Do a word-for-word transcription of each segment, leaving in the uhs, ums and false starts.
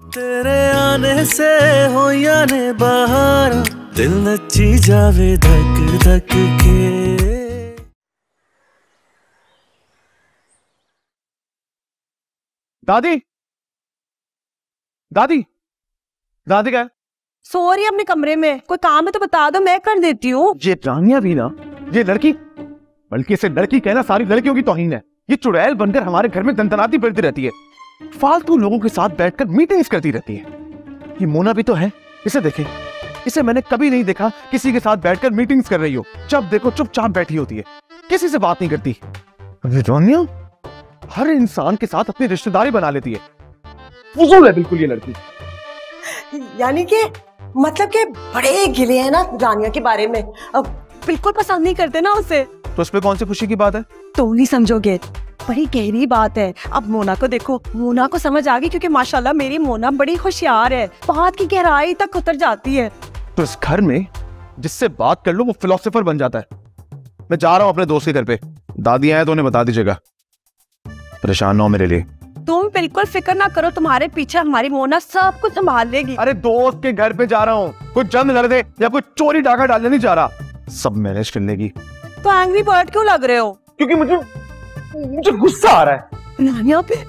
तेरे आने से हो या ने बाहर दिल नची जावे धक धक के। दादी दादी दादी क्या? सो रही है अपने कमरे में, कोई काम है तो बता दो, मैं कर देती हूँ। ये रानिया भी ना, ये लड़की, बल्कि इसे लड़की कहना सारी लड़कियों की तौहीन है। ये चुड़ैल बनकर हमारे घर में दंदनाती फिरती रहती है, फालतू लोगों के साथ बैठकर मीटिंग्स करती रहती है। ये मोना भी तो है, इसे देखे, इसे मैंने कभी नहीं देखा किसी के साथ बैठकर मीटिंग्स कर रही हो। जब देखो चुपचाप बैठी होती है, किसी से बात नहीं करती। रानिया हर इंसान के साथ अपनी रिश्तेदारी बना लेती है। फुजूल है बिल्कुल ये लड़की। यानी कि मतलब के बड़े गिले हैं ना रानिया के बारे में, अब बिल्कुल पसंद नहीं करते ना उसे। तो उसमें कौन सी खुशी की बात है? तो नहीं समझोगे, बड़ी गहरी बात है। अब मोना को देखो, मोना को समझ आ गई, क्योंकि माशाल्लाह मेरी मोना बड़ी होशियार है, बात की गहराई तक उतर जाती है। तो इस घर में जिससे बात कर लो वो फिलोसोफर बन जाता है। मैं जा रहा हूँ अपने दोस्त के घर पे, दादी आए तो उन्हें बता दीजिएगा, परेशान ना हो मेरे लिए। तुम बिल्कुल फिक्र ना करो, तुम्हारे पीछे हमारी मोना सब कुछ संभाल लेगी। अरे दोस्त के घर पे जा रहा हूँ, कोई जंग लड़ दे या कोई चोरी डाका डालने नहीं जा रहा, सब मैनेज कर लेगी। तो एंग्री बर्ड क्यों लग रहे हो? क्योंकि मुझे मुझे गुस्सा आ रहा है रानिया पे।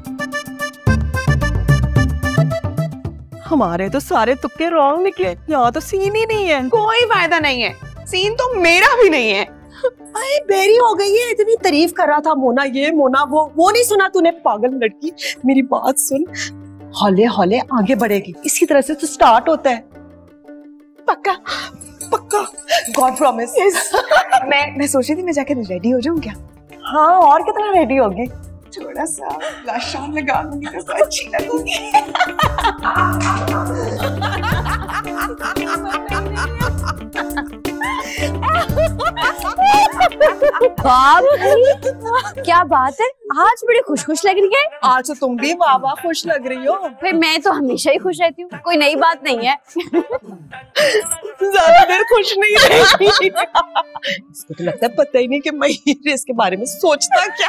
हमारे तो सारे तुक्के रॉन्ग निकले, यहाँ तो सीन ही नहीं है। कोई फायदा नहीं है, सीन तो मेरा भी नहीं है। अरे बेरी हो गई है, इतनी तारीफ कर रहा था मोना ये मोना वो, वो नहीं सुना तूने? पागल लड़की, मेरी बात सुन, हौले हौले आगे बढ़ेगी, इसी तरह से तो स्टार्ट होता है। पक्का पक्का, गॉड प्रॉमिस। मैं मैं सोच रही थी मैं जाके रेडी हो जाऊं क्या? हाँ, और कितना रेडी होगी? थोड़ा सा ब्लश ऑन लगा लूंगी तो अच्छी लगूंगी। क्या बात है, आज बड़ी खुश खुश लग रही है। आज तो तुम भी वाह वाह खुश लग रही हो। फिर मैं तो हमेशा ही खुश रहती हूँ, कोई नई बात नहीं है। ज्यादा देर खुश नहीं रही। इसको तो लगता है पता ही नहीं कि महीर इसके बारे में सोचता क्या।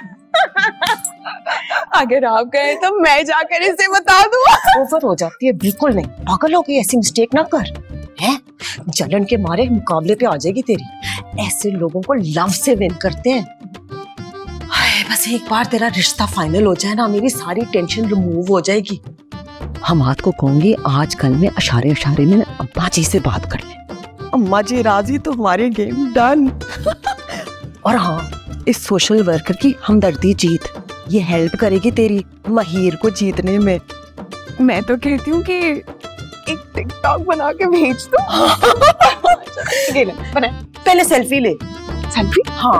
अगर आप गए तो मैं जाकर इसे बता दूँ। ओवर हो जाती है, बिल्कुल नहीं, पागल हो गई, ऐसी मिस्टेक ना कर। है जलन के मारे मुकाबले पे आ जाएगी तेरी। ऐसे लोगों को लव से विन करते हैं। हाय, बस एक बार तेरा रिश्ता फाइनल हो जाए ना, मेरी सारी टेंशन रिमूव हो जाएगी। हम हाथ को कहूंगी आजकल में अशारे अशारे में अम्मा जी से बात कर ले। अम्मा जी राजी तो हमारे गेम डन। और हाँ, इस सोशल वर्कर की हमदर्दी जीत, ये हेल्प करेगी तेरी महीर को जीतने में। मैं तो कहती हूँ कि एक टिकटॉक बना के भेज दो। ले ले, बना, पहले सेल्फी ले। सेल्फी? हाँ।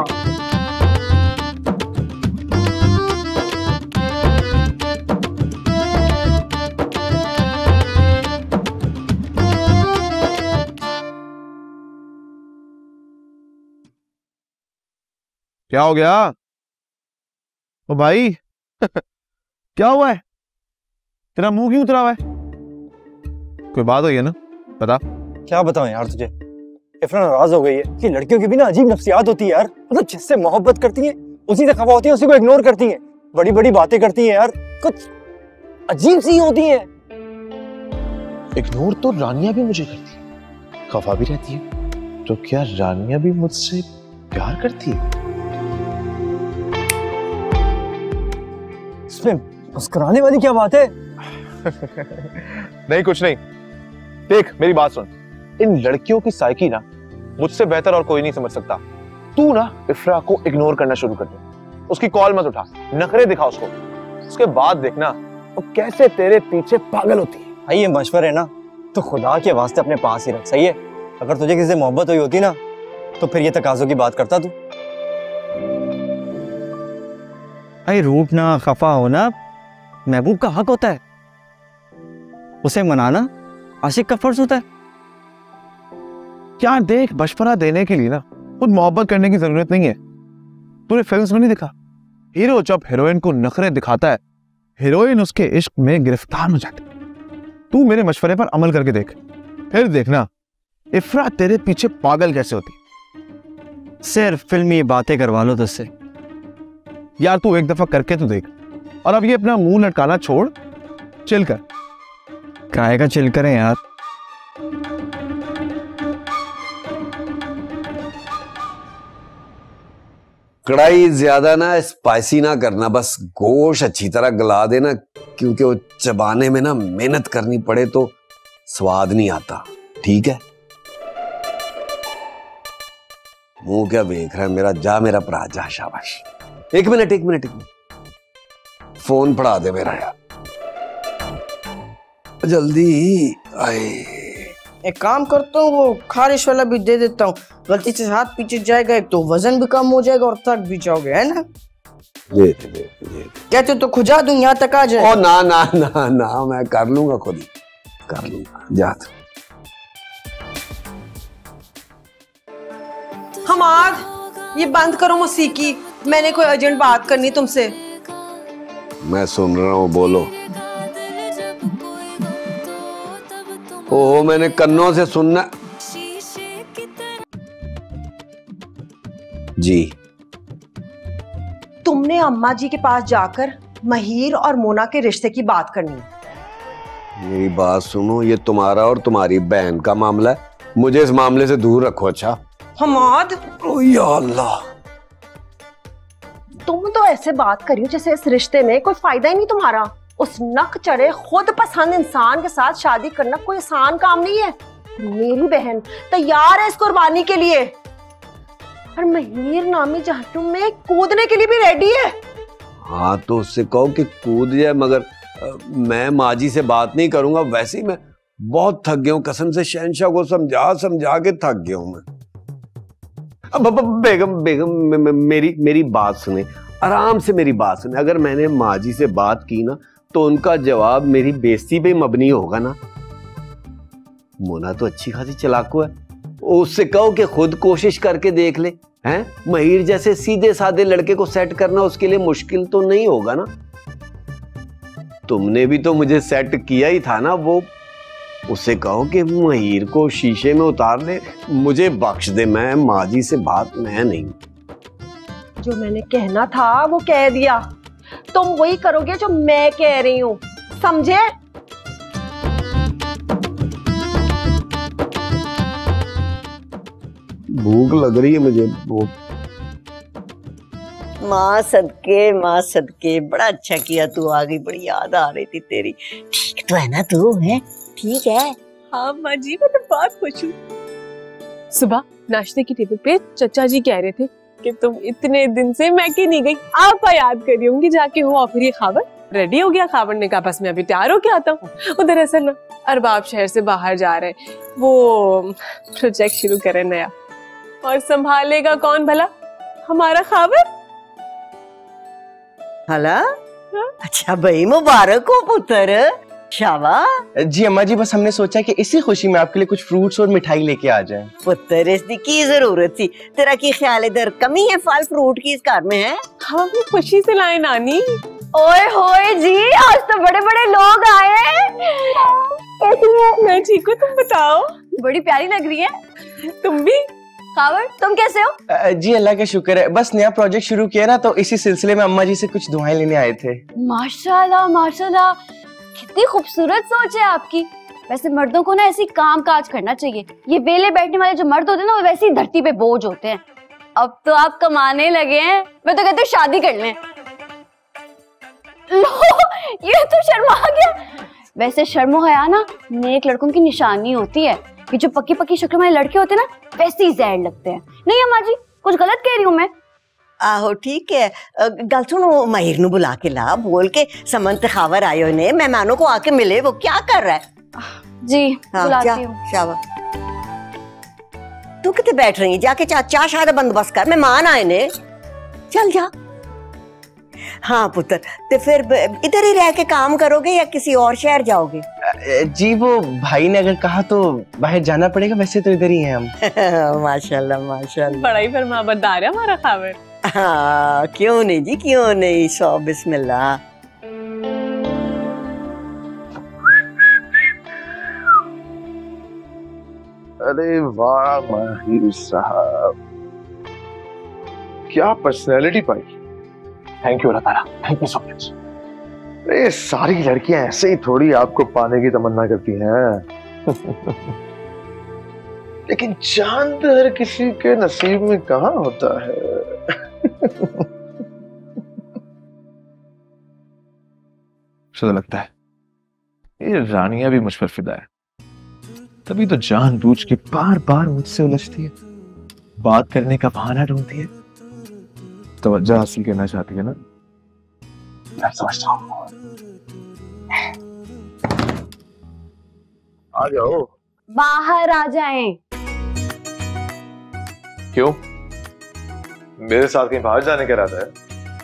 क्या हो गया ओ भाई? क्या हुआ है? तेरा मुंह क्यों उतरा हुआ है? कोई बात हुई है ना, बता। क्या बताऊं यार तुझे, इफरा नाराज हो गई है कि लड़कियों की भी ना अजीब नफ्सियात होती है यार। मतलब जिससे मोहब्बत करती हैं उसी से खफा होती है, उसी को इग्नोर करती हैं, बड़ी बड़ी बातें करती हैं यार, कुछ अजीब सी होती हैं। इग्नोर तो रानिया भी मुझे करती है, खफा भी रहती है, तो क्या रानिया भी मुझसे प्यार करती है? इसमें मुस्कुराने वाली क्या बात है? नहीं कुछ नहीं, देख मेरी बात सुन, इन लड़कियों की साइकी ना मुझसे बेहतर और कोई नहीं समझ सकता। तू ना इफ्रा को इग्नोर करना शुरू कर दे, उसकी कॉल मत उठा, नखरे दिखा उसको, उसके बाद देखना वो कैसे तेरे पीछे पागल होती है। भाई ये मशवरे है ना तो खुदा के वास्ते अपने पास ही रख, सही है? अगर तुझे किसी से मोहब्बत हुई होती ना तो फिर ये तकाजों की बात करता तू। भाई रूठना खफा होना महबूब का हक होता है, उसे मनाना आशिक का फर्ज होता है। क्या देख, मशवरा देने के लिए ना खुद मोहब्बत करने की जरूरत नहीं है। तूने फिल्म्स में नहीं देखा, हीरो जब हीरोइन को नखरे दिखाता है, हीरोइन उसके इश्क में गिरफ्तार हो जाती है। तू मेरे मशवरे पर अमल करके देख, फिर देखना इफ्रा तेरे पीछे पागल कैसे होती। सिर्फ फिल्मी बातें करवा लो तुझसे। यार तू एक दफा करके तो देख, और अब ये अपना मुंह लटकाना छोड़, चिल कर। काय का चिल करें यार। कढ़ाई ज्यादा ना स्पाइसी ना करना, बस गोश्त अच्छी तरह गला देना, क्योंकि वो चबाने में ना मेहनत करनी पड़े तो स्वाद नहीं आता। ठीक है? मुंह क्या देख रहा है मेरा? जा मेरा भरा जा, शाबाश। एक मिनट एक मिनट एक मिनट फोन पढ़ा दे मेरा यार, जल्दी आए। एक काम करता हूँ, वो खारिश वाला भी दे देता हूँ, गलती से हाथ पीछे जाएगा एक तो वजन भी कम हो जाएगा और थक भी जाओगे, है ना? दे दे दे दे। कहते तो खुजा दूं, यहाँ तक आ जाए। ओ ना ना ना ना, मैं कर लूंगा, खुद ही कर लूंगा, जा तू। हमाद, ये बंद करो मौसीकी, मैंने कोई अर्जेंट बात करनी तुमसे। मैं सुन रहा हूँ, बोलो। ओहो, मैंने कन्नों से सुनना। जी। तुमने अम्मा जी के पास जाकर महीर और मोना के रिश्ते की बात करनी है। मेरी बात सुनो, ये तुम्हारा और तुम्हारी बहन का मामला है, मुझे इस मामले से दूर रखो। अच्छा हमाद, ओ या अल्लाह, तुम तो ऐसे बात करी हो जैसे इस रिश्ते में कोई फायदा ही नहीं तुम्हारा। उस नक चढ़े खुद पसंद इंसान के साथ शादी करना कोई आसान काम नहीं है। मेरी बहन तैयार है इस कुर्बानी के लिए, और महीर नामी जहन्नुम में कूदने के लिए भी रेडी है। हाँ तो उससे कहो कि कूद जाए, मगर आ, मैं माजी से बात नहीं करूंगा। वैसे ही मैं बहुत थक गया हूँ, कसम से शहंशाह को समझा समझा के थक गया हूँ मैं। अब बेगम बेगम मे, मे, मेरी मेरी बात सुने, आराम से मेरी बात सुने। अगर मैंने माजी से बात की ना तो उनका जवाब मेरी बेइज्जती पे मबनी होगा ना। मोना तो अच्छी खासी चालाकू है, उससे कहो कि खुद कोशिश करके देख ले। हैं, महीर जैसे सीधे साधे लड़के को सेट करना उसके लिए मुश्किल तो नहीं होगा ना। तुमने भी तो मुझे सेट किया ही था ना। वो उससे कहो कि महीर को शीशे में उतार ले, मुझे बख्श दे। मैं माजी से बात मैं नहीं। जो मैंने कहना था वो कह दिया, तुम वही करोगे जो मैं कह रही हूँ, समझे? भूख लग रही है मुझे। भूख। माँ सदके, माँ सदके, बड़ा अच्छा किया तू आ गई, बड़ी याद आ रही थी तेरी। ठीक तो है ना तू? है ठीक है? हाँ माँ जी, मैं तो बहुत खुश हूँ। सुबह नाश्ते की टेबल पे चचा जी कह रहे थे कि तुम इतने दिन से मैके नहीं गई, आप याद कर रही होंगी जाके हो। और फिर ये खाबर रेडी हो गया। खाबर ने कहा बस मैं अभी तैयार होके आता हूँ। उधर असल ना अरबाब शहर से बाहर जा रहे, वो प्रोजेक्ट शुरू करे नया, और संभालेगा कौन भला? हमारा खाबर। हला? अच्छा भाई, मुबारक हो पुत्र, शाबाश। जी अम्मा जी, बस हमने सोचा कि इसी खुशी में आपके लिए कुछ फ्रूट्स और मिठाई लेके आ जाएं। पुत्र, इसकी की जरूरत थी? तेरा की ख्याल इधर कमी है फल फ्रूट की इस घर में? है हाँ, भी खुशी से लाए नानी। ओए होए जी, आज तो बड़े बड़े लोग आए हैं। कैसी है? मैं ठीक हूँ, तुम बताओ? बड़ी प्यारी लग रही है। तुम भी? खाबर, तुम कैसे हो? जी अल्लाह का शुक्र है, बस नया प्रोजेक्ट शुरू किया ना, तो इसी सिलसिले में अम्मा जी से कुछ दुआएं लेने आए थे। माशाल्लाह माशाल्लाह, कितनी खूबसूरत सोच है आपकी। वैसे मर्दों को ना ऐसी काम काज करना चाहिए। ये वेले बैठने वाले जो मर्द होते हैं ना, वो वैसे ही धरती पे बोझ होते हैं। अब तो आप कमाने लगे हैं, मैं तो कहती हूँ शादी कर लें। लो, ये तो शर्मा गया। वैसे शर्मो हया ना नेक लड़कों की निशानी होती है। ये जो पक्की पक्की शक्ल वाले लड़के होते हैं ना, वैसे ही जहर लगते हैं। नहीं अम्मा जी, कुछ गलत कह रही हूँ मैं? आहो ठीक है। गल सुनो, महीर नु बुला के ला, बोल के समंत खावर आयो ने मेहमानों को आके मिले। वो क्या कर रहा है? जी हाँ, बुलाती हूँ। शाबाश। तू कितने बैठ रही है? जाके चा चाह शाह बंदोबस्त कर, मेहमान आए ने। चल जा। हाँ पुत्र, तो फिर इधर ही रह के काम करोगे या किसी और शहर जाओगे? जी वो भाई ने अगर कहा तो बाहर जाना पड़ेगा, वैसे तो इधर ही हैं हम। माशाल्लाह माशाल्लाह, बड़ा ही फरमाबरदार है हमारा खावर। हाँ क्यों नहीं जी, क्यों नहीं। सो बिस्मिल्लाह। अरे वाह माहिर साहब, क्या पर्सनैलिटी पाई। थैंक यू अल्लाह ताला, थैंक यू सो मच। ये सारी लड़कियां ऐसे ही थोड़ी आपको पाने की तमन्ना करती हैं। लेकिन चांद हर किसी के नसीब में कहाँ होता है। मुझे लगता है ये रानियां भी मुझ पर फिदा है, तभी तो जानबूझ के बार बार मुझसे उलझती है, बात करने का बहाना ढूंढती है, तवज्जो हासिल करना चाहती है ना। मैं समझता हूँ। आ जाओ। बाहर आ जाएं। क्यों? मेरे साथ कहीं बाहर जाने का इरादा है?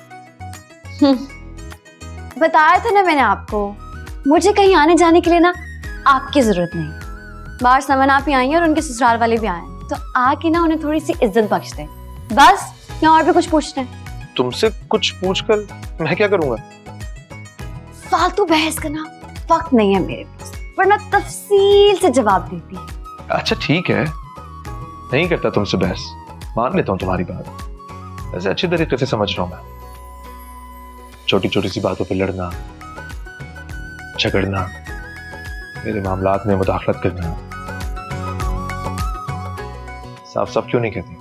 बताया था ना मैंने आपको, मुझे कहीं आने जाने के लिए ना आपकी जरूरत नहीं। बाहर समन आप ही आई हैं और उनके ससुराल वाले भी आए हैं, तो आके ना उन्हें थोड़ी सी इज्जत बख्श दें बस। या और भी कुछ पूछना है? तुमसे कुछ पूछकर मैं क्या करूंगा? फालतू बहस करना वक्त नहीं है मेरे पास, वरना तफसील से जवाब देती। अच्छा ठीक है, नहीं करता तुमसे बहस, मान लेता हूं तुम्हारी बात। वैसे अच्छी तरीके से समझ रहा हूं मैं। छोटी छोटी सी बातों पे लड़ना, झगड़ना, मेरे मामलात में मुदाखलत करना, साफ साफ क्यों नहीं कहती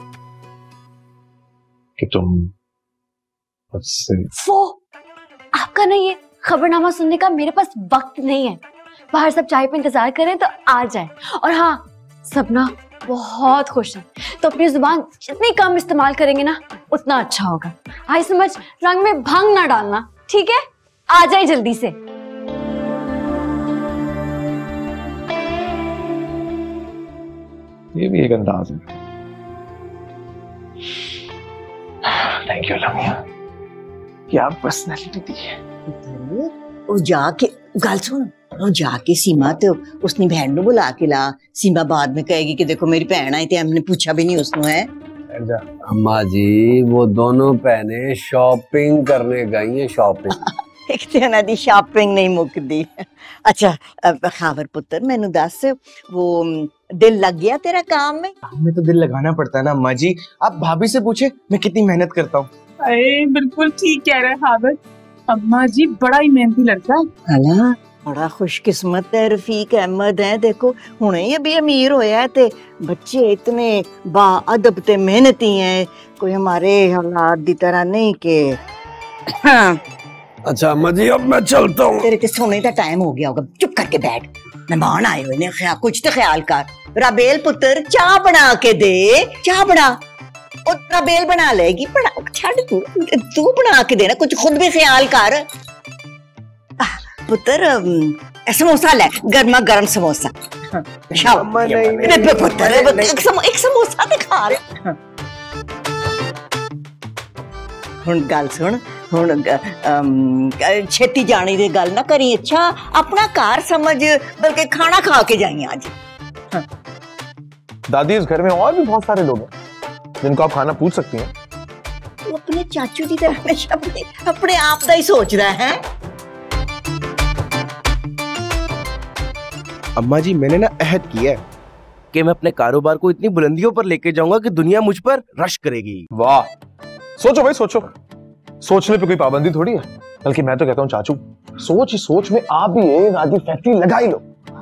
कि तुम मुझसे? वो आपका नहीं है, खबरनामा सुनने का मेरे पास वक्त नहीं है। बाहर सब चाय पे इंतजार करें तो आ जाए। और हाँ, सब ना बहुत खुश हैं, तो अपनी जुबान जितनी कम इस्तेमाल करेंगे ना उतना अच्छा होगा। आई समझ, रंग में भंग ना डालना, ठीक है? आ जाए जल्दी से। ये भी एक अंदाज है। थैंक यू लमिया, क्या पर्सनैलिटी दी है। ਉਹ ਜਾ ਕੇ ਗੱਲ ਸੁਣ, ਉਹ ਜਾ के सीमा ਤੇ उसने बहन ਨੂੰ बुला के ला। सीमा बाद में कहेगी कि देखो मेरी बहन आई थी, हमने पूछा भी नहीं उसको। है अम्मा जी, वो दोनों बहनें शॉपिंग करने गई हैं। शॉपिंग एक तो ना दी शॉपिंग नहीं मुकदी। अच्छा खावर पुत्र, मैनू दस, वो दिल लग गया तेरा काम में? हमें तो दिल लगाना पड़ता है ना अम्मा जी। आप भाभी से पूछे मैं कितनी मेहनत करता हूँ। अरे बिल्कुल ठीक कह रहे खावर, अम्मा जी बड़ा ही मेहनती लड़का है। अला बड़ा खुशकिस्मत है रफीक अहमद है। देखो हुणे ही अभी अमीर होया है, ते बच्चे इतने बाअदब ते मेहनती हैं, कोई हमारे हालात दी तरह नहीं के। अच्छा अम्मा जी, अब मैं चलता हूँ। तेरे ते सोने का टाइम हो गया होगा, चुप करके बैठ। मेहमान आए हुए ने, ख्याल कुछ तो ख्याल कर। राबेल पुत्र चाह बना के दे, चाह बना। और राबेल बना लेगी, बना छड़ तू तू बना के देना, कुछ खुद भी ख्याल कर। पुत्र समोसा ले, गर्मा गर्म समोसा। पुत्र एक समोसा दिखा रहे। हुण गल सुन, हुण छेती जाने की गल ना करी। अच्छा अपना घर समझ, बल्कि खाना खा के जाइए आज। दादी, इस घर में और भी बहुत सारे लोग हैं जिनको आप खाना पूछ सकती हैं। वो अपने चाचू की तरह हमेशा अपने, अपने आप का ही सोच रहा है। अम्मा जी, मैंने ना अहद किया है कि मैं अपने कारोबार को इतनी बुलंदियों पर लेके जाऊंगा कि दुनिया मुझ पर रश करेगी। वाह, सोचो भाई सोचो। सोचने पे कोई पाबंदी थोड़ी है, बल्कि मैं तो कहता हूँ चाचू, सोच ही सोच में आप भी एक आधी फैक्ट्री लगा ही लो।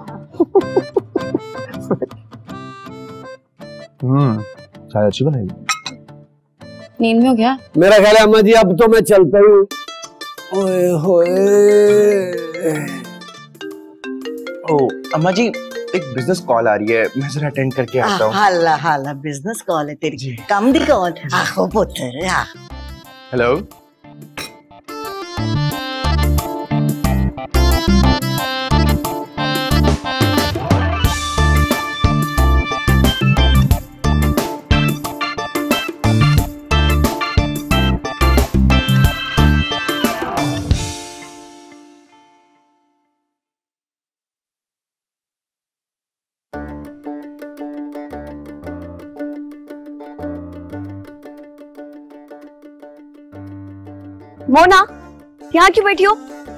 हम्म चाय अच्छी बनेगी। नींद में हो गया? मेरा ख्याल है अम्मा जी अब तो मैं चलता हूँ। ओए होए। ओ अम्मा जी, एक बिजनेस कॉल आ रही है, मैं जरा अटेंड करके आता हूँ। हाला हाला बिजनेस कॉल है तेरी, कम दी कॉल। आखो पुत्र आ। हेलो। मोना, यहाँ क्यों बैठी हो?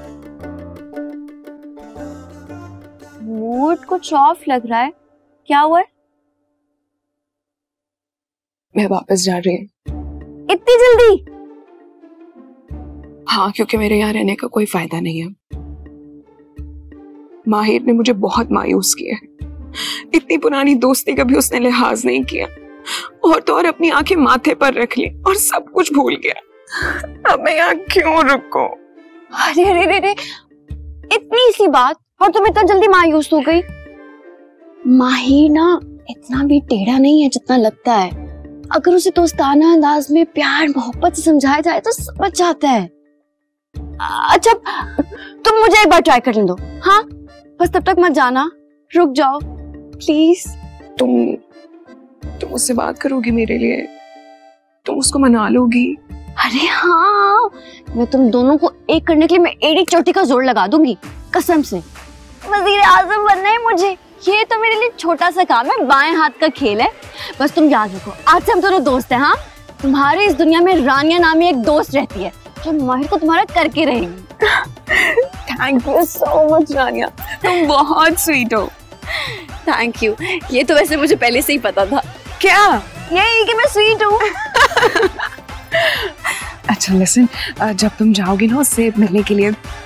मूड कुछ ऑफ लग रहा है, क्या हुआ है? मैं वापस जा रही हूँ। इतनी जल्दी? हाँ, क्योंकि मेरे यहाँ रहने का कोई फायदा नहीं है। माहिर ने मुझे बहुत मायूस किया है। इतनी पुरानी दोस्ती का भी उसने लिहाज नहीं किया, और तो और अपनी आंखें माथे पर रख ली और सब कुछ भूल गया। अब मैं यहाँ क्यों रुकूं? अरे अरे अरे इतनी सी बात और तुम इतना जल्दी मायूस हो गई? माहिर ना इतना भी टेढ़ा नहीं है जितना लगता है। अगर उसे दोस्ताना अंदाज में प्यार मोहब्बत से समझाया जाए तो समझ जाता है। अच्छा तुम मुझे एक बार ट्राई करने दो। हाँ बस तब तक मत जाना, रुक जाओ प्लीज। तुम तुम उससे बात करोगी मेरे लिए? तुम उसको मना लोगी? अरे हाँ, मैं तुम दोनों को एक करने के लिए मैं एड़ी चोटी का जोर लगा दूंगी कसम से। वजीर आजम बनना है मुझे, ये तो मेरे लिए छोटा सा काम है, बाएं हाथ का खेल है। बस तुम याद रखो आज से हम दोनों दोस्त हैं। हाँ तुम्हारे इस दुनिया में रानिया नामी एक दोस्त रहती है जो माहिर को तुम्हारा करके रहेगी। Thank you so much Rania, तुम बहुत स्वीट हो। थैंक यू, ये तो वैसे मुझे पहले से ही पता था। क्या? यही कि मैं स्वीट हूँ। अच्छा लिसन, जब तुम जाओगी ना उससे मिलने के लिए,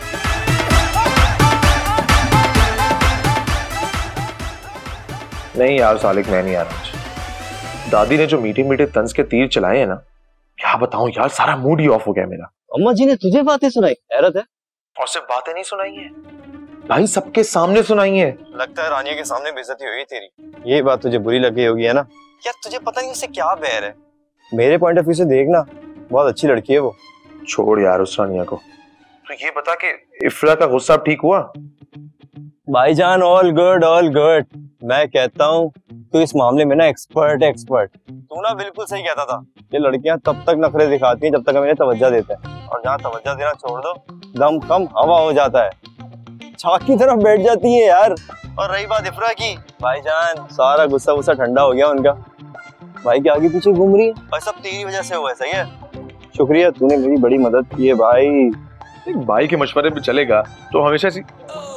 नहीं यार सालिक मैं नहीं आ रहा आज। दादी ने जो मीठे मीठे तंज के तीर चलाए हैं ना, क्या बताऊं यार, सारा मूड ही ऑफ हो गया मेरा। अम्मा जी ने तुझे बातें सुनाई? हैरत है। और सिर्फ बातें नहीं सुनाई है भाई, सबके सामने सुनाई है। लगता है रानिया के सामने बेइज्जती हुई तेरी। ये बात तुझे बुरी लग गई होगी है ना? यार तुझे पता नहीं उससे क्या बैर है। मेरे पॉइंट ऑफ व्यू से देखना, बहुत अच्छी लड़की है वो। छोड़ यार उस रानिया को। तो ये बता कि इफ्रा का गुस्सा ठीक हुआ? भाईजान ऑल गुड ऑल गुड। मैं कहता हूँ तू इस मामले में ना एक्सपर्ट है एक्सपर्ट। तू ना बिल्कुल सही कहता था, ये लड़कियां तब तक नखरे दिखाती हैं जब तक हमें तवज्जो देता है, और जहाँ तवज्जो देना छोड़ दो दम कम हवा हो जाता है, छाक की तरफ बैठ जाती है यार। और रही बात इफ्रा की, भाईजान सारा गुस्सा गुस्सा ठंडा हो गया उनका। भाई के आगे पीछे घूम रही है और सब तेरी वजह से हुआ है। सही है, शुक्रिया, तूने मेरी बड़ी मदद की है भाई। भाई के मशवरे पे चलेगा तो हमेशा सी...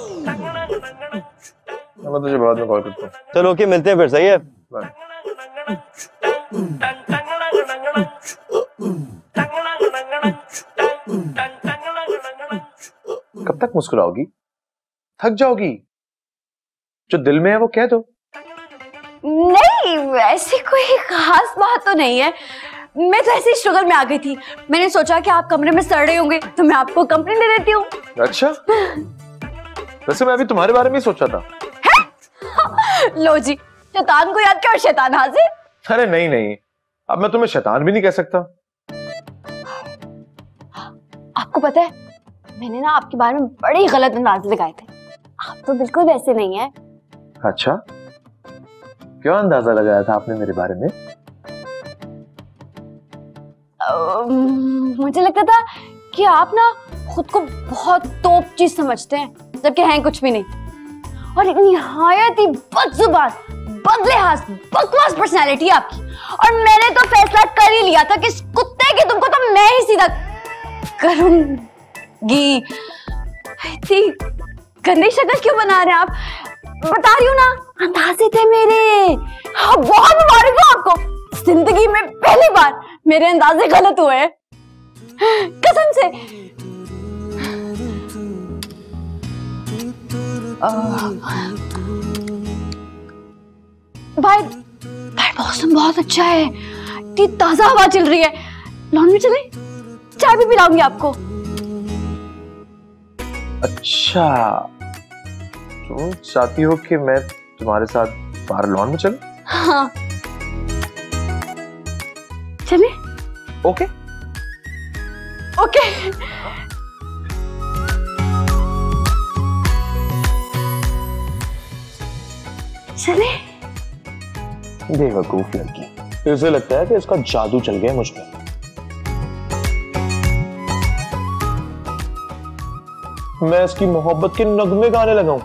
मैं तुझे बाद में कॉल करता हूँ। चलो ओके, मिलते हैं फिर। सही है, कब तक मुस्कुराओगी? थक जाओगी। जो दिल में है वो कह दो। नहीं वैसे कोई खास बात तो नहीं है, मैं तो ऐसे स्ट्रगल में आ गई थी। मैंने सोचा कि आप कमरे में सड़ रहे होंगे तो मैं आपको कंपनी दे देती हूँ। अच्छा, वैसे मैं अभी तुम्हारे बारे में ही सोचा था। लो जी, शैतान को याद किया और शैतान हाजिर। अरे नहीं नहीं, अब मैं तुम्हें शैतान भी नहीं कह सकता। आपको पता है मैंने ना आपके बारे में बड़े गलत अंदाजे लगाए थे, आप तो बिल्कुल वैसे नहीं है। अच्छा, क्यों अंदाजा लगाया था आपने मेरे बारे में? uh, मुझे लगता था कि आप ना खुद को बहुत तोप चीज समझते हैं, जबकि हैं कुछ भी नहीं, और एक निहायत ही बदजुबान, बदलेहाज, बकवास पर्सनालिटी है आपकी। और मैंने तो फैसला कर ही लिया था कि इस कुत्ते की तुमको तो मैं ही सीधा करूंगी। इतनी गंदी शक्ल क्यों बना रहे हैं आप? बता रही हूँ ना, अंदाजे थे मेरे। हाँ, बहुत मुबारक हो आपको, जिंदगी में पहली बार मेरे अंदाजे गलत हुए कसम से। भाई भाई मौसम बहुत अच्छा है, इतनी ताजा हवा चल रही है, लॉन में चले, चाय भी पिलाऊंगी आपको। अच्छा, तुम चाहती हो कि मैं तुम्हारे साथ बाहर लॉन में चलूं? हाँ चले। Okay okay. चले। बेवकूफ लड़की, फिर से लगता है कि इसका जादू चल गया मुझ पे। मैं इसकी मोहब्बत के नगमे गाने लगाऊं।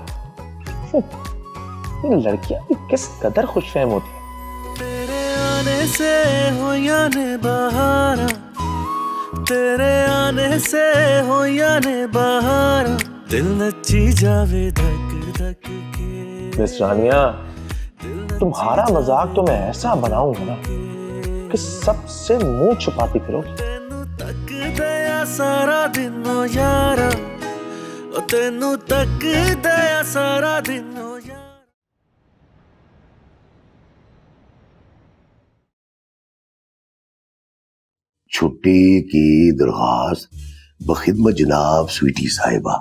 ये लड़कियां भी किस कदर खुशफहम होती हैं। तेरे आने से हो याने बहारा, तेरे आने से हो याने बहारा, दिल नची जावे धक धक के। मिस रानिया, तुम्हारा मजाक तो मैं ऐसा बनाऊंगा ना कि सबसे मुंह छुपाती फिरोगी। तक दया सारा दिन ओ यारा, ओ तेनू तकदा सारा दिन ओ यारा। छुट्टी की दरख्वास्त बखिदमत जनाब स्वीटी साहिबा।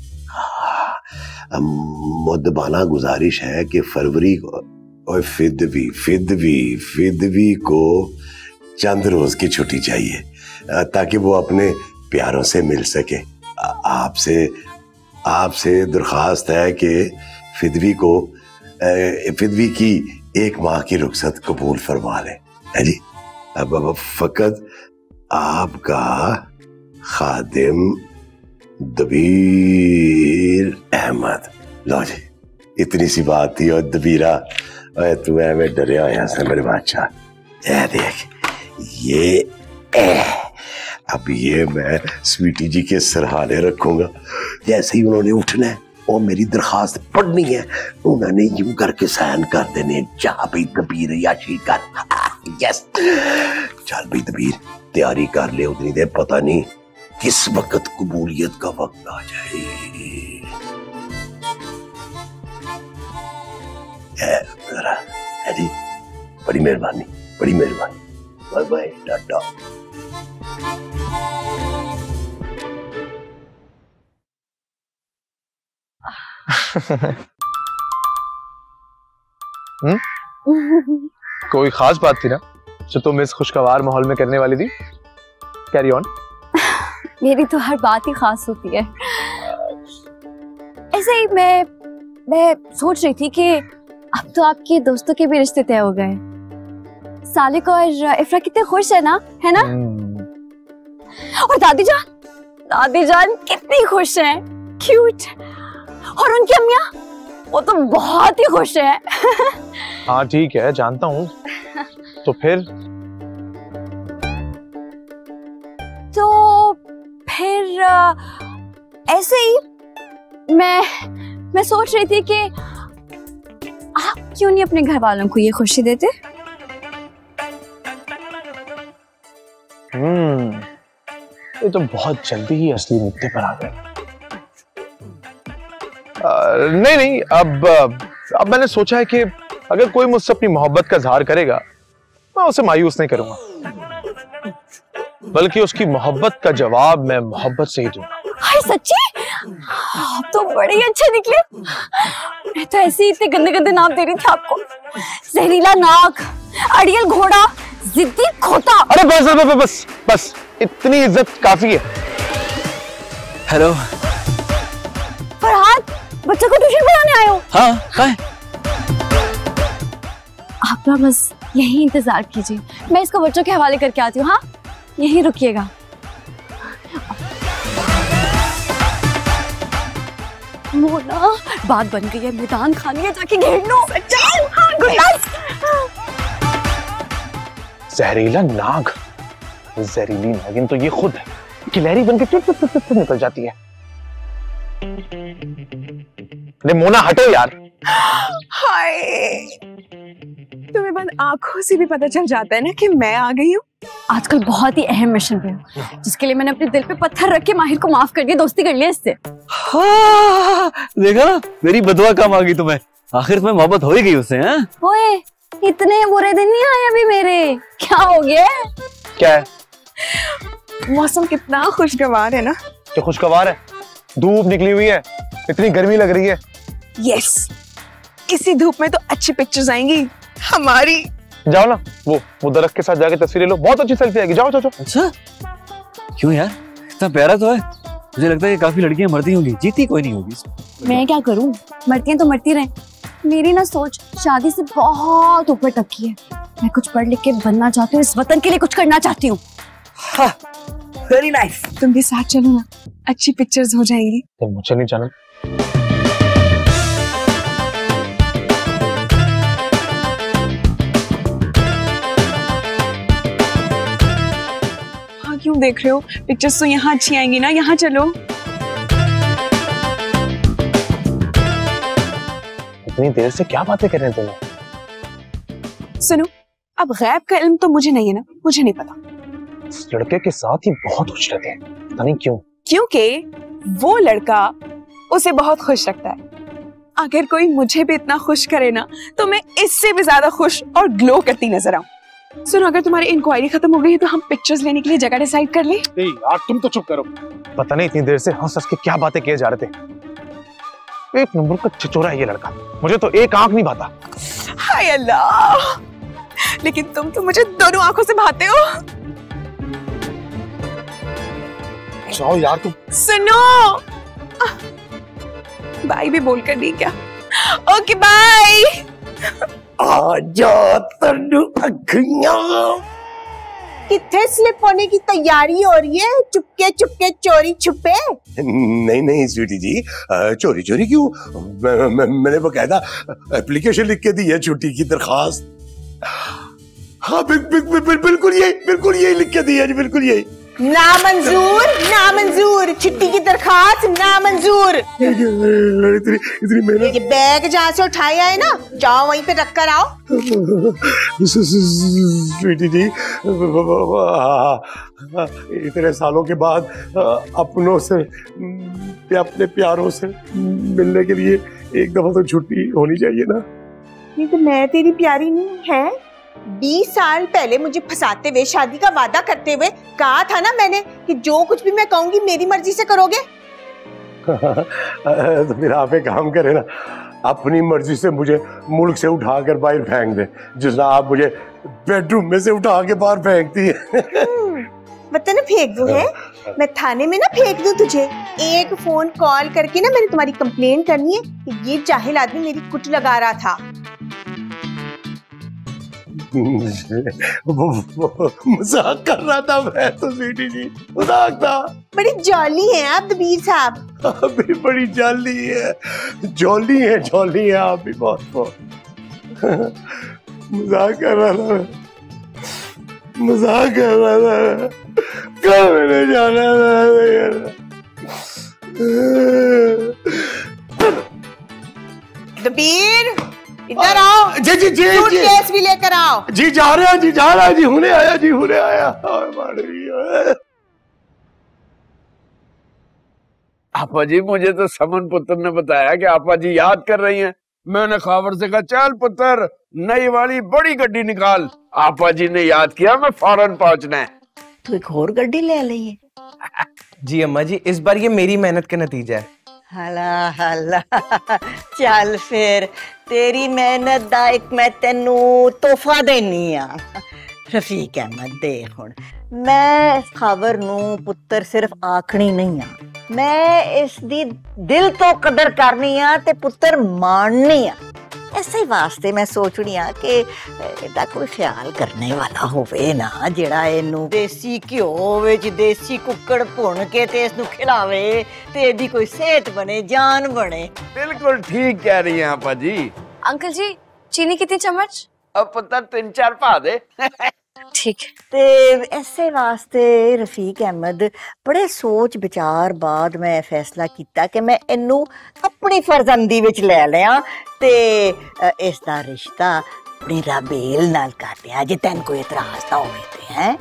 मुद्दबाना गुजारिश है कि फरवरी को और फिदवी फिदवी फिदवी को चंद रोज की छुट्टी चाहिए ताकि वो अपने प्यारों से मिल सके। आपसे आपसे दरख्वास्त है कि फिदवी को फिदवी की एक माह की रुखसत कबूल फरमा लें। है जी, अब अब फकत आपका खादिम दबीर अहमद। लो जी, इतनी सी बात थी। और दबीरा, तू एवं डरिया होया से मेरे बादशाह। ए देख, ये ए, अब ये मैं स्वीटी जी के सरहाने रखूंगा। जैसे ही उन्होंने उठना है और मेरी दरखास्त पढ़नी है, उन्होंने यूं करके साइन कर देने, जा भाई दबीर याशी कर। यस, चल भाई दबीर, तैयारी कर ले, उतनी देर पता नहीं किस वक्त कबूलियत का वक्त आ जाए। है जी, बड़ी मेहरबानी, बड़ी मेहरबानी। Bye bye, tata. हम्म? कोई खास बात थी ना जो तुम इस खुशगवार माहौल में करने वाली थी? Carry on. मेरी तो हर बात ही खास होती है। ऐसे ही मैं मैं सोच रही थी कि अब तो आपके दोस्तों के भी रिश्ते तय हो गए। सालिक और इफ्रा कितने खुश है ना, है ना? और दादी जान, दादी जान कितनी खुश है, क्यूट। और उनकी अम्मियाँ, वो तो बहुत ही खुश है। हाँ ठीक है, जानता हूँ। तो फिर तो फिर ऐसे ही मैं मैं सोच रही थी कि आप क्यों नहीं अपने घर वालों को ये खुशी देते? हम्म, ये तो बहुत जल्दी ही असली मुद्दे पर आ गए। नहीं नहीं, अब अब मैंने सोचा है कि अगर कोई मुझसे अपनी मोहब्बत का इजहार करेगा, मैं उसे मायूस नहीं करूंगा, बल्कि उसकी मोहब्बत का जवाब मैं मोहब्बत से ही दूंगा। हाय सच्ची? आप तो बड़े ही अच्छे निकले। मैं तो ऐसे ही इतने गंदे गंदे नाम दे रही थी आपको। जहरीला नाक, अड़ियल घोड़ा, जिद्दी खोता। अरे बस बस बस बस बस, इतनी इज्जत काफी है। हेलो फरहाद, बच्चों को ट्यूशन पढ़ाने आए हो? हाँ, कहाँ है? आप ना बस यही इंतजार कीजिए, मैं इसको बच्चों के हवाले करके आती हूँ। हाँ, यही रुकिएगा। मोना, बात बन गई है, मैदान खानी है, जाके घेर लो। जाओ। हाँ, गुड नाइट। जहरीला नाग, जहरीली नागिन तो ये खुद है, गिलहरी बनके टुट टुट टुट निकल जाती है। अरे मोना हटो यार। हाय, तुम्हें बंद आंखों से भी पता चल जाता है ना कि मैं आ गई हूँ। आजकल बहुत ही अहम मिशन पे हूँ, जिसके लिए मैंने अपने दिल पे पत्थर रख के माहिर को माफ कर दिया, दोस्ती कर लिया इससे। हाँ, देखा ना, मेरी बदुआ काम आ गई तुम्हें। आखिर तुम्हें मोहब्बत हो ही गई उससे। हैं? ओए, इतने बुरे दिन नहीं आए अभी मेरे। क्या हो गया? क्या है? मौसम कितना खुशगवार है ना। क्या खुशगवार है? धूप निकली हुई है, इतनी गर्मी लग रही है। यस, इसी धूप में तो अच्छी पिक्चर्स आएंगी हमारी। जाओ ना, वो वो दरख्त के साथ जाके तस्वीरें लो, बहुत अच्छी सेल्फी आएगी। जाओ जाओ जाओ। अच्छा, क्यों यार, इतना प्यारा तो है। मुझे लगता है कि काफी लड़कियां मरती होंगी, जीती कोई नहीं होगी। मैं क्या करूं, मरती हैं तो मरती रहें। मेरी ना सोच शादी से बहुत ऊपर तक की है। मैं कुछ पढ़ लिख के बनना चाहती हूँ, इस वतन के लिए कुछ करना चाहती हूँ। Very nice. तुम भी साथ चलो ना, अच्छी पिक्चर्स हो जाएंगी। तो मुझे नहीं जाना। हाँ, क्यों देख रहे हो? पिक्चर्स तो यहाँ अच्छी आएंगी ना, यहाँ चलो। इतनी देर से क्या बातें कर रहे हैं तुम्हें? सुनो, अब गैब का इल्म तो मुझे नहीं है ना, मुझे नहीं पता। इस लड़के के साथ ही बहुत उछलते हैं। पता नहीं क्यों। क्योंकि वो लड़का उसे बहुत खुश रखता है। अगर कोई मुझे भी इतना खुश करे ना तो मैं इससे भी ज्यादा खुश और ग्लो करती नजर आऊं। सुनो, अगर तुम्हारी इंक्वायरी खत्म हो गई है तो हम पिक्चर्स लेने के लिए जगह डिसाइड कर ले। नहीं यार, तुम तो चुप करो। पता नहीं इतनी देर से हंस हंस के क्या बातें किए जा रहे थे। एक नंबर का छिचोरा है ये लड़का, मुझे तो एक आंख नहीं भाता। हाय अल्लाह, लेकिन तुम तो मुझे दोनों आंखों से भाते हो। जाओ यार तुम। सुनो, बाय भी बोल कर दी क्या? Okay bye. आजा तन्नू अखियां। कितने स्लिप होने की तैयारी हो रही है? चुपके चुपके चोरी छुपे? नहीं नहीं स्वीटी जी, चोरी चोरी क्यों? मैं, मैं, मैंने बकायदा एप्लीकेशन लिख के दी है छुट्टी की दरखास्त। हाँ बिल, बिल, बिल, बिल, बिल्कुल यही बिल्कुल यही लिख के दी है जी, बिल्कुल यही। नामंजूर, नामंजूर, छुट्टी की दरखास्त नामंजूर। इतनी इतनी मेहनत। ये बैग जहाँ से उठाए आए ना, जाओ वहीं पे रख कर आओ। स्वीटी जी, इतने सालों के बाद अपनों से, अपने प्यारों से मिलने के लिए एक दफा तो छुट्टी होनी चाहिए ना। नहीं तो मैं तेरी प्यारी नहीं है? बीस साल पहले मुझे फंसाते हुए, शादी का वादा करते हुए कहा था ना मैंने कि जो कुछ भी मैं कहूंगी मेरी मर्जी से करोगे। तो फिर आप एक काम करें ना, अपनी मर्जी से मुझे मुल्क से उठाकर बाहर फेंक दे, जिस तरह आप मुझे बेडरूम में से उठा के बाहर फेंकती है। बता ना फेंक दूं है? मैं थाने में ना फेंक दूं तुझे। एक फोन कॉल करके ना मैंने तुम्हारी कंप्लेन करनी है कि ये जाहिल आदमी मेरी कुट लगा रहा था। मजाक कर रहा था मैं तो स्वीटी जी, मजाक था। बड़ी जॉली हैं आप दबीर साहब। आप भी बड़ी जॉली है, जॉली है, जॉली है आप भी बहुत बहुत। मजाक कर रहा था मैं, मजाक कर रहा था। कब मैंने जाना था? दबीर इधर आओ। जी जी जी सूटकेस भी लेकर आओ। जी जा रहे हैं जी, जा रहा है जी, हुने आया जी, हुने आया। आपा जी, मुझे तो समन पुत्र ने बताया कि आपा जी याद कर रही हैं। मैंने खावर से कहा चल पुत्र नई वाली बड़ी गड्डी निकाल। आपा जी ने याद किया मैं फौरन पहुंचना है। तो एक और गड्डी ले ली जी अम्मा जी, इस बार ये मेरी मेहनत का नतीजा है। हला हला चल फिर तेरी मेहनत दा एक मैं तेनू तोहफा देनी आ। रफीक अहमद देख हुण मैं इस खबर नू पुत्र सिर्फ आखनी नहीं आ, मैं इसदी दिल तो कदर करनी आ ते पुत्र माननी आ। ऐसे वास्ते मैं सोचनी आ कि एदा कोई ख्याल करने वाला होवे ना, जेड़ा इनू देसी घ्यो विच देसी कुक्कड़ भुन के ते इसनू खिलावे ते एदी कोई सेहत बने, जान बने। बिल्कुल ठीक कह रही हैं आपा जी। अंकल जी, चीनी कितनी चम्मच? अब पुत्र तीन चार पा दे। ठीक। ते ऐसे वास्ते रफीक अहमद बड़े सोच विचार बाद मैं फैसला किया कि मैं इनू अपनी फरजंदी विच ले लिया ते इसदा रिश्ता अपनी राबेल नाल कर दिया, जे तैन कोई इतराज ना होवे ते हैं।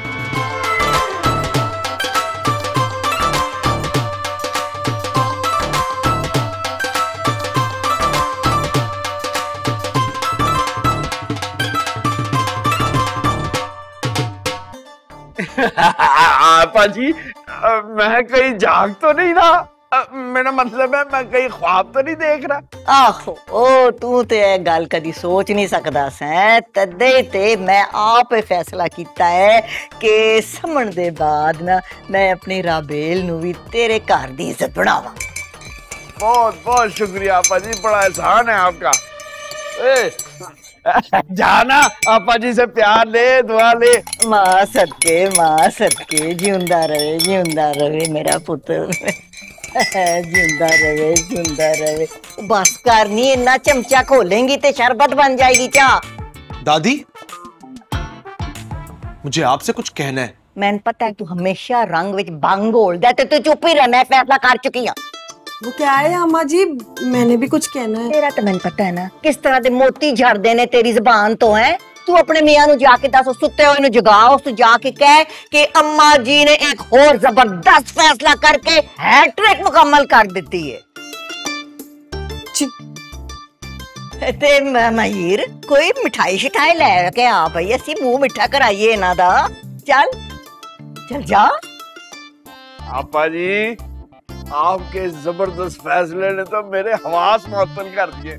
आपा जी, मैं कहीं जाग तो नहीं रहा? मेरा मतलब है मैं कहीं ख्वाब तो नहीं देख रहा? आहो ओ तू ते गल कदी सोच नहीं सकदा सैं, तदे ते मैं आप फैसला किया है कि समण दे बाद ना मैं अपनी राबेल नू भी तेरे घर दी इज्जत बनावा। बहुत बहुत शुक्रिया आपा जी, बड़ा एहसान है आपका। ए, जाना आपा जी से प्यार ले, दुआ ले। माँ सदके, माँ सदके, जिंदा रहे, जिंदा रहे मेरा पुत्र, जिंदा रहे, जिंदा रहे। बस कर नहीं, इन्ना चमचा खोलेंगी ते शरबत बन जाएगी चाह। दादी, मुझे आपसे कुछ कहना है। मैंने पता है तू हमेशा रंग विच भंग घोलदा है, तू चुप ही रह, मैं फैसला कर चुकी हूं। वो क्या है अम्मा जी, मैंने भी कुछ कहना है। तेरा तो मैंने पता है ना किस तरह दे मोती झड़दे ने तेरी जुबान तो है। तू अपने मियां नु जाके दस, सुते हुए नु जगा, उस जाके कह कि अम्मा जी ने एक और जबरदस्त फैसला करके हैट्रिक मुकम्मल कर दी है। ते महीर कोई मिठाई शिठाई लैके आ भाई, असी मुंह मिठा कराइए इन्हां दा। चल चल जा। आपा जी, आपके जबरदस्त फैसले ने तो मेरे हवास मुअत्तल कर दिए।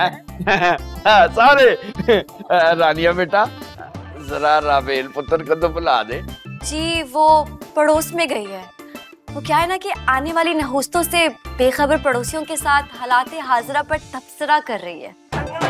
सारे रानिया बेटा, जरा राबेल पुत्र को तो बुला दे। जी वो पड़ोस में गई है। वो क्या है ना कि आने वाली नहुस्तों से बेखबर पड़ोसियों के साथ हालात हाजरा पर तबसरा कर रही है।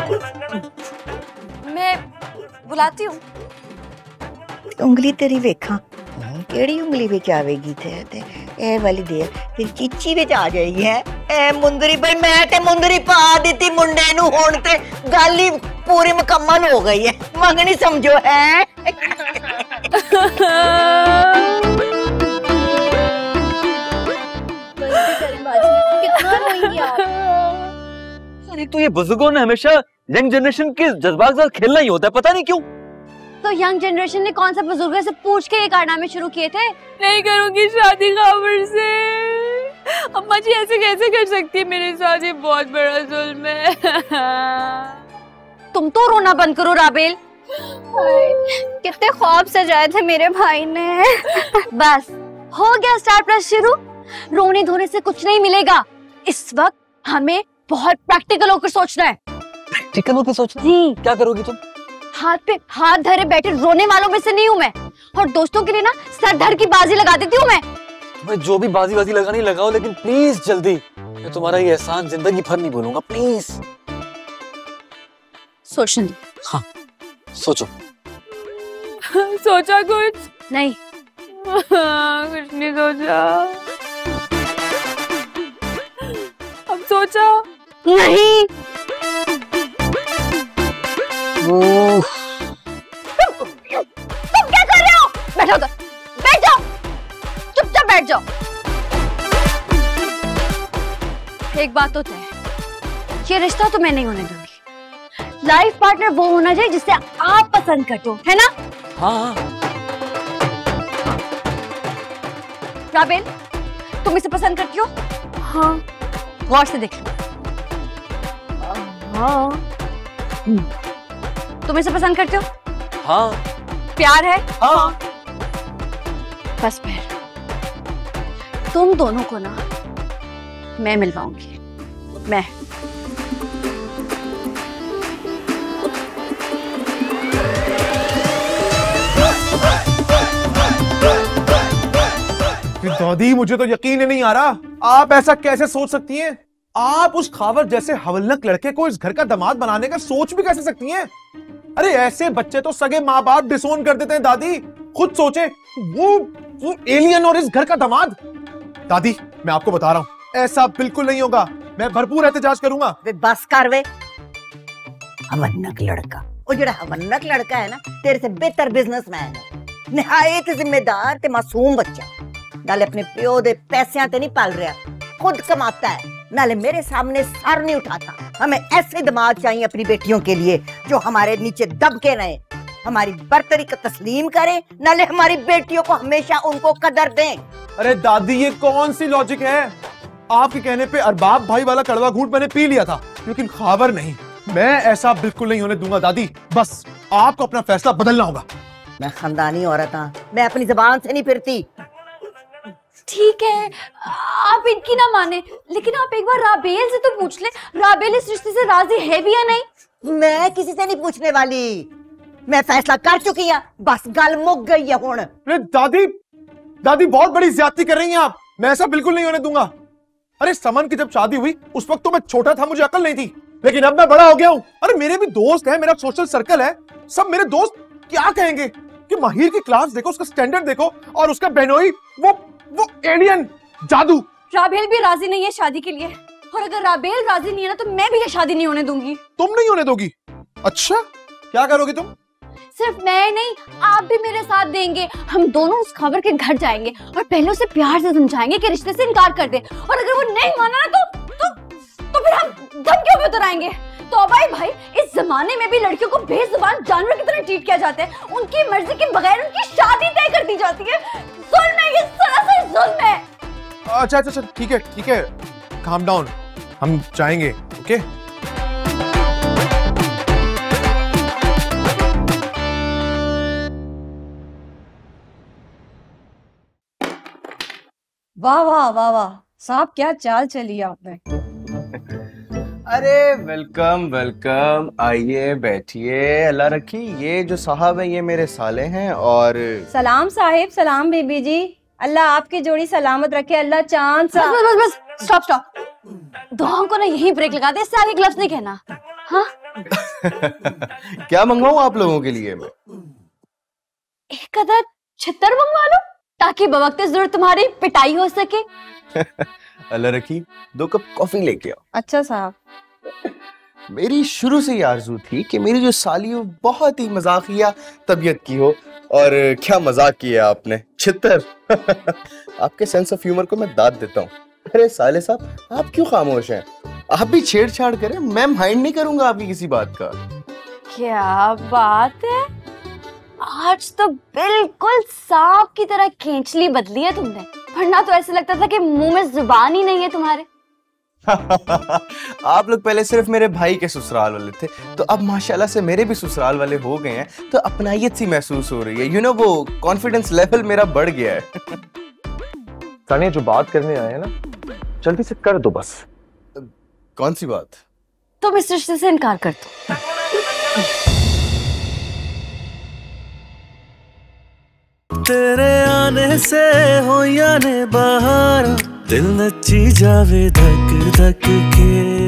मैं बुलाती हूँ। उंगली तेरी वेखा केड़ी उंगली विच आवेगी ते ते ए वाली दे फिर चीची विच आ जाएगी है। ए मुंदरी भाई, मैं ते मुंदरी पा दी मुंडे नू, हुण ते गल ही पूरी मुकम्मल हो गई है। मंगनी समझो है। अरे तो ये बुजुर्गों ने हमेशा यंग जनरेशन के जज्बात के साथ खेलना ही होता है, पता नहीं क्यों। तो यंग जनरेशन ने कौन सा बुजुर्गों से पूछ के ये कारनामे शुरू किए थे? नहीं करूंगी शादी खाबर से। अम्मा जी ऐसे कैसे कर सकती है मेरे साथ, ये बहुत बड़ा जुल्म है। तुम तो रोना बंद करो राबेल। कितने ख्वाब सजाए थे मेरे भाई ने। बस हो गया स्टार प्लस शुरू। रोने धोने से कुछ नहीं मिलेगा। इस वक्त हमें बहुत प्रैक्टिकल होकर सोचना है। प्रैक्टिकल होकर सोचना? जी। क्या करोगी तुम? हाथ पे हाथ धरे बैठे रोने वालों में से नहीं हूँ मैं, और दोस्तों के लिए ना सर धड़ की बाजी लगा देती हूँ मैं। मैं जो भी बाजी बाजी लगानी लगाओ, लेकिन प्लीज जल्दी। मैं तुम्हारा ये एहसान जिंदगी भर नहीं भूलूंगा, प्लीज। सोचने दो। हाँ सोचो। सोचा कुछ? नहीं। कुछ नहीं सोचा। अब सोचा? नहीं। तुम क्या कर रहे हो? बैठो उधर, बैठ जाओ, चुपचाप बैठ जाओ। एक बात तो तय, ये रिश्ता तो मैं नहीं होने दूंगी। लाइफ पार्टनर वो होना चाहिए जिससे आप पसंद करते हो, है ना? हाँ। राबेल, तुम इसे पसंद करती हो? हाँ। गौर से देख लो। हाँ। तुम इसे पसंद करते हो? हाँ। प्यार है? हाँ। बस फिर तुम दोनों को ना मैं मिलवाऊंगी। मैं दादी, मुझे तो यकीन ही नहीं आ रहा, आप ऐसा कैसे सोच सकती हैं? आप उस खावर जैसे हवलनक लड़के को इस घर का दामाद बनाने का सोच भी कैसे सकती हैं? अरे ऐसे बच्चे तो सगे माँ बाप डिसोन कर देते हैं दादी। खुद सोचे, वो वो एलियन और इस घर का दामाद। दादी, मैं आपको बता रहा हूँ, ऐसा बिल्कुल नहीं होगा। मैं भरपूर एहतजाज करूंगा। वे बस कर वे। हवलनक लड़का, वो जो हवलनक लड़का है ना, तेरे से बेहतर बिजनेसमैन है, निहायत जिम्मेदार ते मासूम बच्चा। नाले अपने प्यो दे पैसियां ते नहीं पाल रहा, खुद कमाता है, नाले मेरे सामने सर नहीं उठाता। हमें ऐसे दामाद चाहिए अपनी बेटियों के लिए जो हमारे नीचे दब के रहे, हमारी बर्तरी को तस्लीम करे, नाले हमारी बेटियों को हमेशा उनको कदर दें। अरे दादी, ये कौन सी लॉजिक है? आपके कहने पे अरबाब भाई वाला कड़वा घूंट मैंने पी लिया था, लेकिन खावर नहीं। मैं ऐसा बिल्कुल नहीं होने दूंगा दादी। बस आपको अपना फैसला बदलना होगा। मैं खानदानी औरत हूं, मैं अपनी जुबान से नहीं फिरती। ठीक है, आप इनकी ना माने, लेकिन आप एक बार राबेल से तो पूछ ले, राबेल इस रिश्ते से राजी है भी या नहीं? मैं किसी से नहीं पूछने वाली, मैं फैसला कर चुकी हूं, बस गल मुक गई है हुण। दादी, दादी बहुत बड़ी ज्यादती कर रही हैं आप। मैं ऐसा बिल्कुल नहीं होने दूंगा। अरे समन की जब शादी हुई उस वक्त तो मैं छोटा था, मुझे अकल नहीं थी, लेकिन अब मैं बड़ा हो गया हूँ। अरे मेरे भी दोस्त हैं, मेरा सोशल सर्कल है, सब मेरे दोस्त क्या कहेंगे कि माहिर की क्लास देखो, उसका स्टैंडर्ड देखो, और उसका बहनोई वो वो एलियन जादू। राबेल भी राजी नहीं है शादी के लिए, और अगर राबेल राजी नहीं है ना तो मैं भी ये शादी नहीं होने दूंगी। तुम नहीं होने दोगी? अच्छा, क्या करोगी तुम? सिर्फ मैं नहीं, आप भी मेरे साथ देंगे। हम दोनों उस खबर के घर जाएंगे और पहले उसे प्यार से समझाएंगे कि रिश्ते से इनकार कर दे, और अगर वो नहीं माना ना तो तो, तो फिर हम धमकियों में उतर आएंगे। तो भाई भाई इस जमाने में भी लड़कियों को बेजुबान जानवर की तरह ट्रीट किया जाता है। उनकी मर्जी के बगैर उनकी शादी तय कर दी जाती है। जुल्म है ये, सरासर जुल्म है। अच्छा अच्छा अच्छा ठीक है ठीक है, काम डाउन, हम जाएंगे। ओके वाह वाह वाह वाह साहब, क्या चाल चली आपने। अरे वेलकम वेलकम, आइए बैठिए, अल्लाह रखी। ये जो साहब है ये मेरे साले हैं। और सलाम साहिब, सलाम बीबी जी, अल्लाह आपकी जोड़ी सलामत रखे, अल्लाह चांद सा। बस बस बस स्टॉप स्टॉप, दुआओं को ना यही ब्रेक लगा दे, इससे आगे ग्लव्स नहीं कहना। हाँ क्या मंगवाऊं आप लोगों के लिए मैं? एक कदर छितर मंगवा लो ताकि बवक्ते जरूर तुम्हारी पिटाई हो सके। अल्लाह रखी, दो कप कॉफी लेके आओ। अच्छा साहब। मेरी शुरू से ये आरज़ू थी कि मेरी जो साली हो बहुत ही मजाकिया तबीयत की हो। और क्या मजाक किया आपने, छितर। आपके सेंस ऑफ ह्यूमर को मैं दाद देता हूँ। अरे साले साहब, आप क्यों खामोश हैं? आप भी छेड़छाड़ करें, मैं माइंड नहीं करूंगा आपकी किसी बात का। क्या बात है, आज तो बिल्कुल सांप की तरह खींचली बदली है तुमने, वरना तो ऐसे लगता था कि मुंह में जुबान ही नहीं है तुम्हारे। आप लोग पहले सिर्फ मेरे भाई के ससुराल वाले थे, तो अब माशाल्लाह से मेरे भी ससुराल वाले हो गए हैं, तो अपनायत सी महसूस हो रही है। यू नो, वो कॉन्फिडेंस लेवल मेरा बढ़ गया है। तानिया, जो बात करने आए हैं ना, जल्दी से कर दो बस। कौन सी बात? तुम इस रिश्ते से इनकार कर दो। तेरे आने से हो या ने बहार, दिल नची जावे धक धक के।